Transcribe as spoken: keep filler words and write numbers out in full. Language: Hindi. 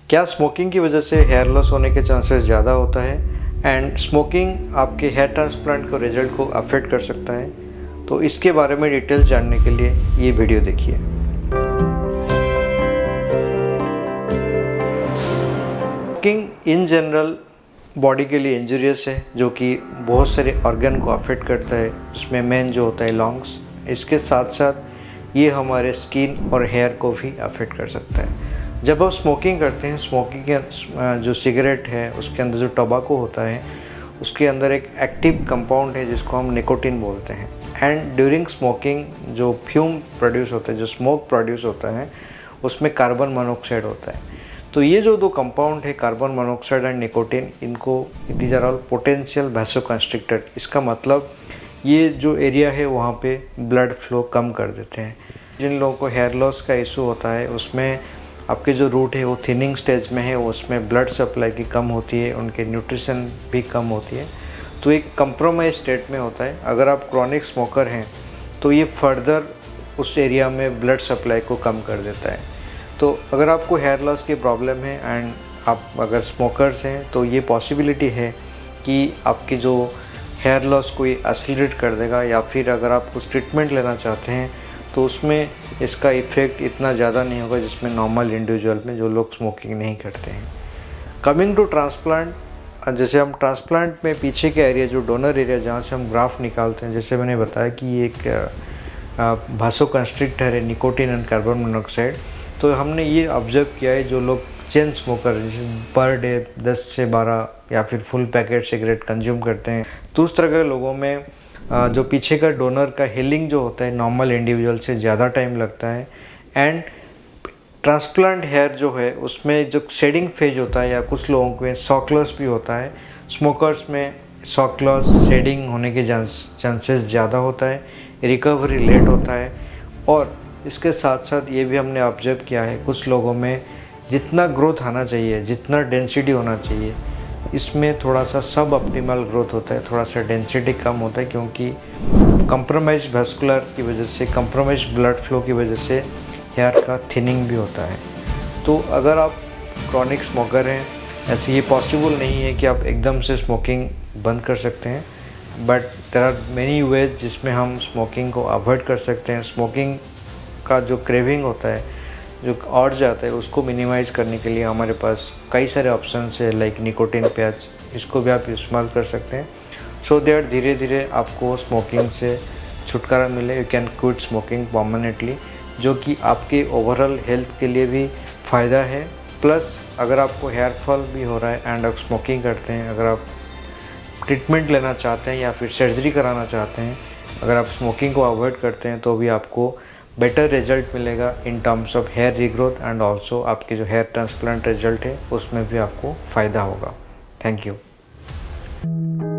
क्या स्मोकिंग की वजह से हेयर लॉस होने के चांसेस ज़्यादा होता है एंड स्मोकिंग आपके हेयर ट्रांसप्लांट को रिजल्ट को अफेक्ट कर सकता है? तो इसके बारे में डिटेल्स जानने के लिए ये वीडियो देखिए। स्मोकिंग इन जनरल बॉडी के लिए इंजूरियस है, जो कि बहुत सारे ऑर्गन को अफेक्ट करता है। उसमें मेन जो होता है लंग्स, इसके साथ साथ ये हमारे स्किन और हेयर को भी अफेक्ट कर सकता है। जब आप स्मोकिंग करते हैं, स्मोकिंग के जो सिगरेट है उसके अंदर जो टोबैको होता है उसके अंदर एक एक्टिव कंपाउंड है जिसको हम निकोटीन बोलते हैं। एंड ड्यूरिंग स्मोकिंग जो फ्यूम प्रोड्यूस होता है, जो स्मोक प्रोड्यूस होता है, उसमें कार्बन मोनोऑक्साइड होता है। तो ये जो दो कंपाउंड है, कार्बन मोनोऑक्साइड एंड निकोटीन, इनको these are all potential vasoconstrictor. इसका मतलब ये जो एरिया है वहाँ पे ब्लड फ्लो कम कर देते हैं। जिन लोगों को हेयर लॉस का इशू होता है उसमें आपके जो रूट है वो थिनिंग स्टेज में है, उसमें ब्लड सप्लाई की कम होती है, उनके न्यूट्रिशन भी कम होती है, तो एक कंप्रोमाइज स्टेट में होता है। अगर आप क्रॉनिक स्मोकर हैं तो ये फर्दर उस एरिया में ब्लड सप्लाई को कम कर देता है। तो अगर आपको हेयर लॉस की प्रॉब्लम है एंड आप अगर स्मोकर्स हैं तो ये पॉसिबिलिटी है कि आपकी जो हेयर लॉस को ये एक्सीलरेट कर देगा, या फिर अगर आप कुछ ट्रीटमेंट लेना चाहते हैं तो उसमें इसका इफ़ेक्ट इतना ज़्यादा नहीं होगा जिसमें नॉर्मल इंडिविजुअल में जो लोग स्मोकिंग नहीं करते हैं। कमिंग टू ट्रांसप्लांट, जैसे हम ट्रांसप्लांट में पीछे का एरिया जो डोनर एरिया जहाँ से हम ग्राफ्ट निकालते हैं, जैसे मैंने बताया कि ये एक वासोकंस्ट्रिक्टर है, निकोटीन एंड कार्बन मोनोऑक्साइड। तो हमने ये ऑब्जर्व किया है जो लोग चेन स्मोकर जैसे पर डे दस से बारह या फिर फुल पैकेट सिगरेट कंज्यूम करते हैं, तो उस तरह के लोगों में जो पीछे का डोनर का हीलिंग जो होता है नॉर्मल इंडिविजुअल से ज़्यादा टाइम लगता है। एंड ट्रांसप्लांट हेयर जो है उसमें जो शेडिंग फेज होता है, या कुछ लोगों में सॉक लॉस भी होता है, स्मोकर्स में सॉक लॉस शेडिंग होने के चांसेस ज़्यादा होता है, रिकवरी लेट होता है। और इसके साथ साथ ये भी हमने ऑब्जर्व किया है कुछ लोगों में जितना ग्रोथ आना चाहिए, जितना डेंसिटी होना चाहिए, इसमें थोड़ा सा सब ऑप्टिमल ग्रोथ होता है, थोड़ा सा डेंसिटी कम होता है, क्योंकि कंप्रोमाइज वैस्कुलर की वजह से, कंप्रोमाइज ब्लड फ्लो की वजह से हेयर का थिनिंग भी होता है। तो अगर आप क्रॉनिक स्मोकर हैं, ऐसे ये पॉसिबल नहीं है कि आप एकदम से स्मोकिंग बंद कर सकते हैं, but there are many ways जिसमें हम स्मोकिंग को अवॉइड कर सकते हैं। स्मोकिंग का जो क्रेविंग होता है, जो अर्ज जाता है, उसको मिनिमाइज़ करने के लिए हमारे पास कई सारे ऑप्शन है, लाइक निकोटीन पैच, इसको भी आप इस्तेमाल कर सकते हैं। सो दैट धीरे धीरे आपको स्मोकिंग से छुटकारा मिले, you can quit smoking permanently, जो कि आपके ओवरऑल हेल्थ के लिए भी फ़ायदा है। प्लस अगर आपको हेयर फॉल भी हो रहा है एंड आप स्मोकिंग करते हैं, अगर आप ट्रीटमेंट लेना चाहते हैं या फिर सर्जरी कराना चाहते हैं, अगर आप स्मोकिंग को अवॉइड करते हैं तो भी आपको बेटर रिजल्ट मिलेगा in terms of hair regrowth, and also आपके जो हेयर ट्रांसप्लांट रिजल्ट है उसमें भी आपको फ़ायदा होगा। Thank you.